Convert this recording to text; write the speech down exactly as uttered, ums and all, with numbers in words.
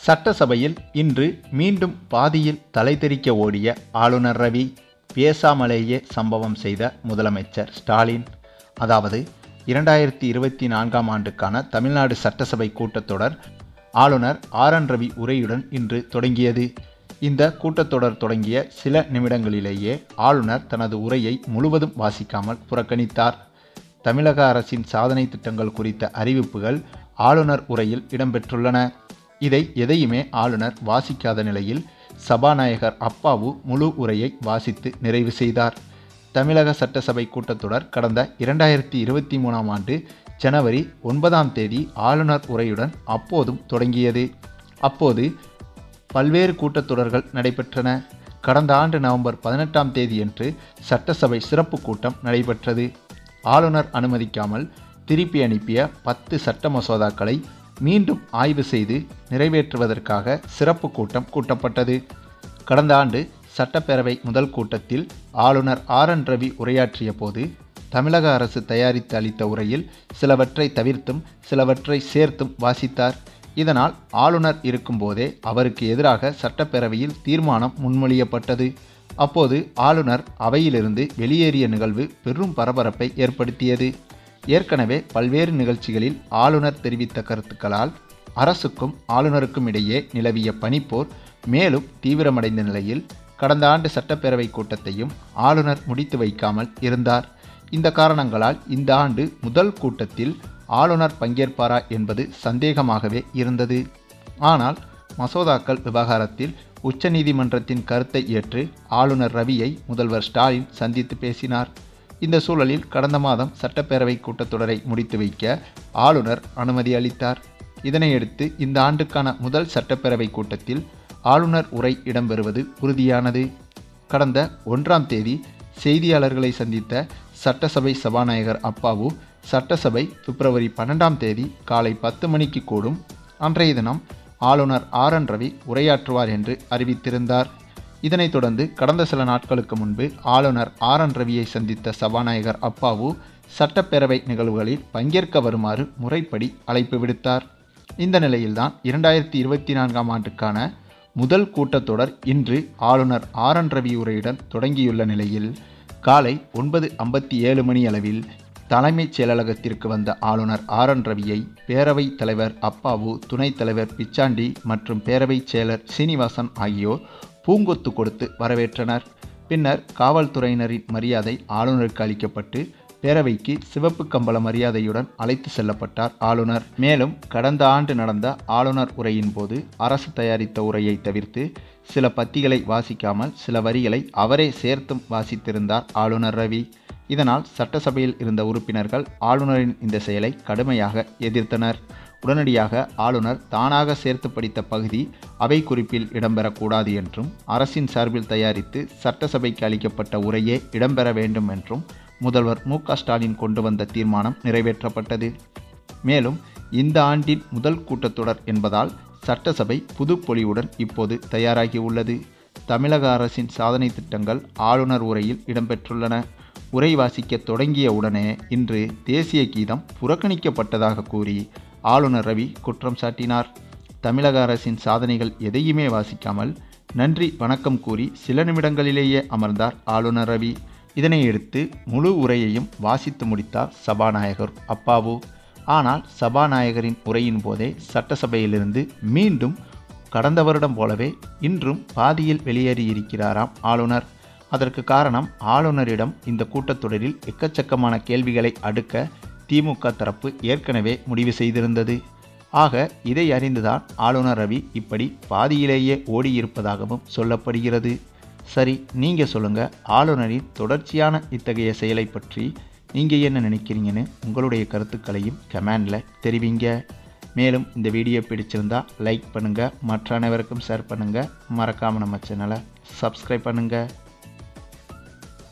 சட்டசபையில் இன்று மீண்டும் பாதியில் தலைதெறிக்க ஓடிய ஆளுநர் ரவி, பேசாமலேயே சம்பவம் செய்த முதலமைச்சர் ஸ்டாலின். அதாவது இரண்டாயிரத்தி இருபத்தி நான்காம் ஆண்டுக்கான தமிழ்நாடு சட்டசபை கூட்டத்தொடர் ஆளுநர் ஆர் என் ரவி உரையுடன் இன்று தொடங்கியது. இந்த கூட்டத்தொடர் தொடங்கிய சில நிமிடங்களிலேயே ஆளுநர் தனது உரையை முழுவதும் வாசிக்காமல் புறக்கணித்தார். தமிழக அரசின் சாதனை திட்டங்கள் குறித்த அறிவிப்புகள் ஆளுநர் உரையில் இடம்பெற்றுள்ளன. இதை எதையுமே ஆளுநர் வாசிக்காத நிலையில் சபாநாயகர் அப்பாவு முழு உரையை வாசித்து நிறைவு செய்தார். தமிழக சட்டசபை கூட்டத்தொடர் கடந்த இரண்டாயிரத்தி இருபத்தி மூணாம் ஆண்டு ஜனவரி ஒன்பதாம் தேதி ஆளுநர் உரையுடன் அப்போதும் தொடங்கியது. அப்போது பல்வேறு கூட்டத்தொடர்கள் நடைபெற்றன. கடந்த ஆண்டு நவம்பர் பதினெட்டாம் தேதியன்று சட்டசபை சிறப்பு கூட்டம் நடைபெற்றது. ஆளுநர் அனுமதிக்காமல் திருப்பி அனுப்பிய பத்து சட்ட மசோதாக்களை மீண்டும் ஆய்வு செய்து நிறைவேற்றுவதற்காக சிறப்பு கூட்டம் கூட்டப்பட்டது. கடந்த ஆண்டு சட்டப்பேரவை முதல் கூட்டத்தில் ஆளுநர் ஆர் என் ரவி உரையாற்றிய போது தமிழக அரசு தயாரித்து அளித்த உரையில் சிலவற்றை தவிர்த்தும் சிலவற்றை சேர்த்தும் வாசித்தார். இதனால் ஆளுநர் இருக்கும்போதே அவருக்கு எதிராக சட்டப்பேரவையில் தீர்மானம் முன்மொழியப்பட்டது. அப்போது ஆளுநர் அவையிலிருந்து வெளியேறிய நிகழ்வு பெரும் பரபரப்பை ஏற்படுத்தியது. ஏற்கனவே பல்வேறு நிகழ்ச்சிகளில் ஆளுநர் தெரிவித்த கருத்துக்களால் அரசுக்கும் ஆளுநருக்கும் இடையே நிலவிய பனிப்போர் மேலும் தீவிரமடைந்த நிலையில் கடந்த ஆண்டு சட்டப்பேரவை கூட்டத்தையும் ஆளுநர் முடித்து வைக்காமல் இருந்தார். இந்த காரணங்களால் இந்த ஆண்டு முதல் கூட்டத்தில் ஆளுநர் பங்கேற்பாரா என்பது சந்தேகமாகவே இருந்தது. ஆனால் மசோதாக்கள் விவகாரத்தில் உச்சநீதிமன்றத்தின் கருத்தை ஏற்று ஆளுநர் ரவியை முதல்வர் ஸ்டாலின் சந்தித்து பேசினார். இந்த சூழலில் கடந்த மாதம் சட்டப்பேரவை கூட்டத்தொடரை முடித்து வைக்க ஆளுநர் அனுமதி அளித்தார். இதனையடுத்து இந்த ஆண்டுக்கான முதல் சட்டப்பேரவை கூட்டத்தில் ஆளுநர் உரை இடம்பெறுவது உறுதியானது. கடந்த ஒன்றாம் தேதி செய்தியாளர்களை சந்தித்த சட்டசபை சபாநாயகர் அப்பாவு, சட்டசபை பிப்ரவரி பன்னெண்டாம் தேதி காலை பத்து மணிக்கு கூடும், அன்றைய தினம் ஆளுநர் ஆர் என் ரவி உரையாற்றுவார் என்று அறிவித்திருந்தார். இதனைத் தொடர்ந்து கடந்த சில நாட்களுக்கு முன்பு ஆளுநர் ஆர் என் ரவியை சந்தித்த சபாநாயகர் அப்பாவு சட்டப்பேரவை நிகழ்வுகளில் பங்கேற்க வருமாறு முறைப்படி அழைப்பு விடுத்தார். இந்த நிலையில்தான் இரண்டாயிரத்தி இருபத்தி நான்காம் ஆண்டுக்கான முதல் கூட்டத்தொடர் இன்று ஆளுநர் ஆர் என் ரவி உரையுடன் தொடங்கியுள்ள நிலையில் காலை ஒன்பது ஐம்பத்தி ஏழு மணி அளவில் தலைமைச் செயலகத்திற்கு வந்த ஆளுநர் ஆர் என் ரவியை பேரவைத் தலைவர் அப்பாவு, துணைத் தலைவர் பிச்சாண்டி மற்றும் பேரவைச் செயலர் சீனிவாசன் ஆகியோர் பூங்கொத்து கொடுத்து வரவேற்றனர். பின்னர் காவல்துறையினரின் மரியாதை ஆளுநருக்கு அளிக்கப்பட்டு பேரவைக்கு சிவப்பு கம்பள மரியாதையுடன் அழைத்து செல்லப்பட்டார் ஆளுநர். மேலும் கடந்த ஆண்டு நடந்த ஆளுநர் உரையின் போது அரசு தயாரித்த உரையை தவிர்த்து சில பத்திகளை வாசிக்காமல் சில வரிகளை அவரே சேர்த்தும் வாசித்திருந்தார் ஆளுநர் ரவி. இதனால் சட்டசபையில் இருந்த உறுப்பினர்கள் ஆளுநரின் இந்த செயலை கடுமையாக எதிர்த்தனர். உடனடியாக ஆளுநர் தானாக சேர்த்து படித்த பகுதி அவை குறிப்பில் இடம்பெறக்கூடாது என்றும் அரசின் சார்பில் தயாரித்து சட்டசபைக்கு அளிக்கப்பட்ட உரையே இடம்பெற வேண்டும் என்றும் முதல்வர் மு க ஸ்டாலின் கொண்டு வந்த தீர்மானம் நிறைவேற்றப்பட்டது. மேலும் இந்த ஆண்டின் முதல் கூட்டத்தொடர் என்பதால் சட்டசபை புதுப்பொலிவுடன் இப்போது தயாராகியுள்ளது. தமிழக அரசின் சாதனை திட்டங்கள் ஆளுநர் உரையில் இடம்பெற்றுள்ளன. உரை வாசிக்க தொடங்கிய உடனே இன்று தேசிய கீதம் புறக்கணிக்கப்பட்டதாக கூறி ஆளுநர் ரவி குற்றம் சாட்டினார். தமிழக அரசின் சாதனைகள் எதையுமே வாசிக்காமல் நன்றி வணக்கம் கூறி சில நிமிடங்களிலேயே அமர்ந்தார் ஆளுநர் ரவி. இதனையடுத்து முழு உரையையும் வாசித்து முடித்தார் சபாநாயகர் அப்பாவு. ஆனால் சபாநாயகரின் உரையின் போதே சட்டசபையிலிருந்து மீண்டும் கடந்த வருடம் போலவே இன்றும் பாதியில் வெளியேறியிருக்கிறாராம் ஆளுநர். அதற்கு காரணம் ஆளுநரிடம் இந்த கூட்டத்தொடரில் எக்கச்சக்கமான கேள்விகளை அடுக்க திமுக தரப்பு ஏற்கனவே முடிவு செய்திருந்தது. ஆக இதை அறிந்துதான் ஆளுநர் ரவி இப்படி பாதியிலேயே ஓடியிருப்பதாகவும் சொல்லப்படுகிறது. சரி, நீங்கள் சொல்லுங்கள், ஆளுநரின் தொடர்ச்சியான இத்தகைய செயலை பற்றி நீங்கள் என்ன நினைக்கிறீங்கன்னு உங்களுடைய கருத்துக்களையும் கமெண்டில் தெரிவிங்க. மேலும் இந்த வீடியோ பிடிச்சிருந்தா லைக் பண்ணுங்கள், மற்ற அனைவருக்கும் ஷேர் பண்ணுங்கள், மறக்காமல் நம்ம சேனலை சப்ஸ்கிரைப் பண்ணுங்கள்.